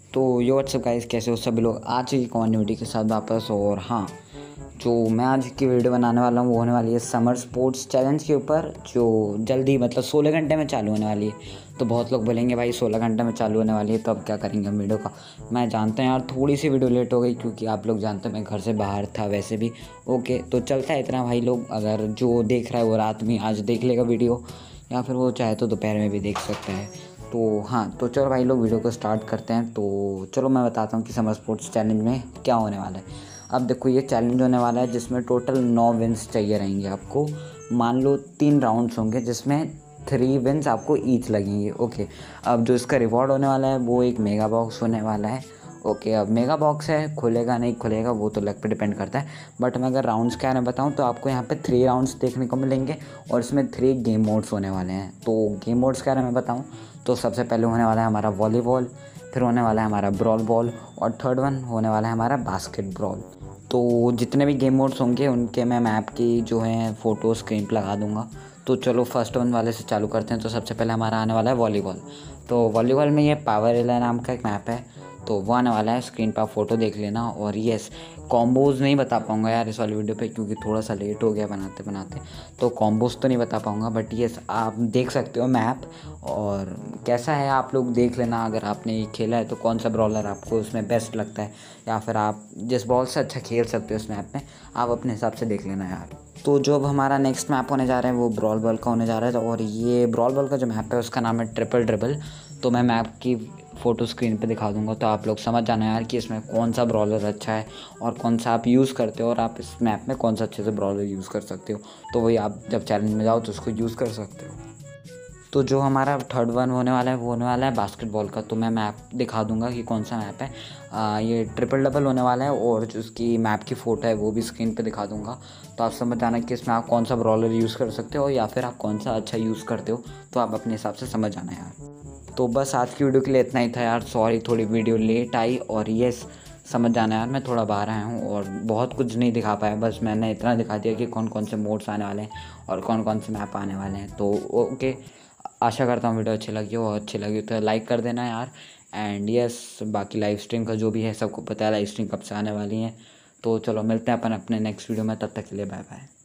तो यो WhatsApp guys, कैसे हो सभी लोग। आज की कम्युनिटी के साथ वापस। और हाँ, जो मैं आज की वीडियो बनाने वाला हूँ वो होने वाली है समर स्पोर्ट्स चैलेंज के ऊपर, जो जल्दी मतलब 16 घंटे में चालू होने वाली है। तो बहुत लोग बोलेंगे भाई 16 घंटे में चालू होने वाली है तो अब क्या करेंगे हम वीडियो का। मैं जानता हूँ यार थोड़ी सी वीडियो लेट हो गई, क्योंकि आप लोग जानते हैं मैं घर से बाहर था वैसे भी। ओके, तो चलता है इतना। भाई लोग अगर जो देख रहा है वो रात में आज देख लेगा वीडियो, या फिर वो चाहे तो दोपहर में भी देख सकता है। तो हाँ, तो चलो भाई लोग वीडियो को स्टार्ट करते हैं। तो चलो मैं बताता हूँ कि समर स्पोर्ट्स चैलेंज में क्या होने वाला है। अब देखो, ये चैलेंज होने वाला है जिसमें टोटल 9 विन्स चाहिए रहेंगे आपको। मान लो 3 राउंड्स होंगे जिसमें 3 विन्स आपको ईच लगेंगे। ओके, अब जो इसका रिवॉर्ड होने वाला है वो एक मेगा बॉक्स होने वाला है। ओके, अब मेगा बॉक्स है, खुलेगा नहीं खुलेगा वो तो लक पे डिपेंड करता है। बट मैं अगर राउंड्स क्या है बताऊँ तो आपको यहाँ पे 3 राउंड्स देखने को मिलेंगे और इसमें 3 गेम मोड्स होने वाले हैं। तो गेम मोड्स क्या है मैं बताऊँ तो सबसे पहले होने वाला है हमारा वॉलीबॉल, फिर होने वाला है हमारा ब्रॉल बॉल, और थर्ड वन होने वाला है हमारा बास्केट ब्रॉल। तो जितने भी गेम मोड्स होंगे उनके मैं मैप की जो है फ़ोटो स्क्रीन पर लगा दूँगा। तो चलो फर्स्ट वन वाले से चालू करते हैं। तो सबसे पहले हमारा आने वाला है वॉलीबॉल। तो वॉलीबॉल में ये पावर रिले नाम का एक मैप है, तो वो आने वाला है। स्क्रीन पर फ़ोटो देख लेना। और येस, कॉम्बोज़ नहीं बता पाऊँगा यार इस वाली वीडियो पे, क्योंकि थोड़ा सा लेट हो गया बनाते बनाते, तो कॉम्बोज़ तो नहीं बता पाऊँगा। बट येस, आप देख सकते हो मैप, और कैसा है आप लोग देख लेना। अगर आपने ये खेला है तो कौन सा ब्रॉलर आपको उसमें बेस्ट लगता है, या फिर आप जिस बॉल से अच्छा खेल सकते हो उस मैप में, आप अपने हिसाब से देख लेना यार। तो जो अब हमारा नेक्स्ट मैप होने जा रहा है वो ब्रॉल बॉल का होने जा रहा है। और ये ब्रॉल बॉल का जो मैप है उसका नाम है ट्रिपल ड्रिबल। तो मैं मैप की फ़ोटो स्क्रीन पे दिखा दूंगा, तो आप लोग समझ जाना यार कि इसमें कौन सा ब्रॉलर अच्छा है और कौन सा आप यूज़ करते हो, और आप इस मैप में कौन सा अच्छे से ब्रॉलर यूज़ कर सकते हो। तो वही आप जब चैलेंज में जाओ तो उसको यूज़ कर सकते हो। तो जो हमारा थर्ड वन होने वाला है वो होने वाला है बास्केटबॉल का। तो मैं मैप दिखा दूंगा कि कौन सा मैप है। ये ट्रिपल डबल होने वाला है, और जो उसकी मैप की फ़ोटो है वो भी स्क्रीन पे दिखा दूंगा। तो आप समझ जाना कि इसमें आप कौन सा ब्रॉलर यूज़ कर सकते हो, या फिर आप कौन सा अच्छा यूज़ करते हो। तो आप अपने हिसाब से समझ जाना यार। तो बस आज की वीडियो के लिए इतना ही था यार। सॉरी थोड़ी वीडियो लेट आई, और येस समझ जाना यार मैं थोड़ा बाहर आया हूँ और बहुत कुछ नहीं दिखा पाया। बस मैंने इतना दिखा दिया कि कौन कौन से मोड्स आने वाले हैं और कौन कौन से मैप आने वाले हैं। तो ओके, आशा करता हूँ वीडियो अच्छी लगी हो, और अच्छी लगी तो लाइक कर देना यार। एंड यस, बाकी लाइव स्ट्रीम का जो भी है सबको पता है लाइव स्ट्रीम कब से आने वाली है। तो चलो मिलते हैं अपन अपने नेक्स्ट वीडियो में, तब तक के लिए बाय बाय।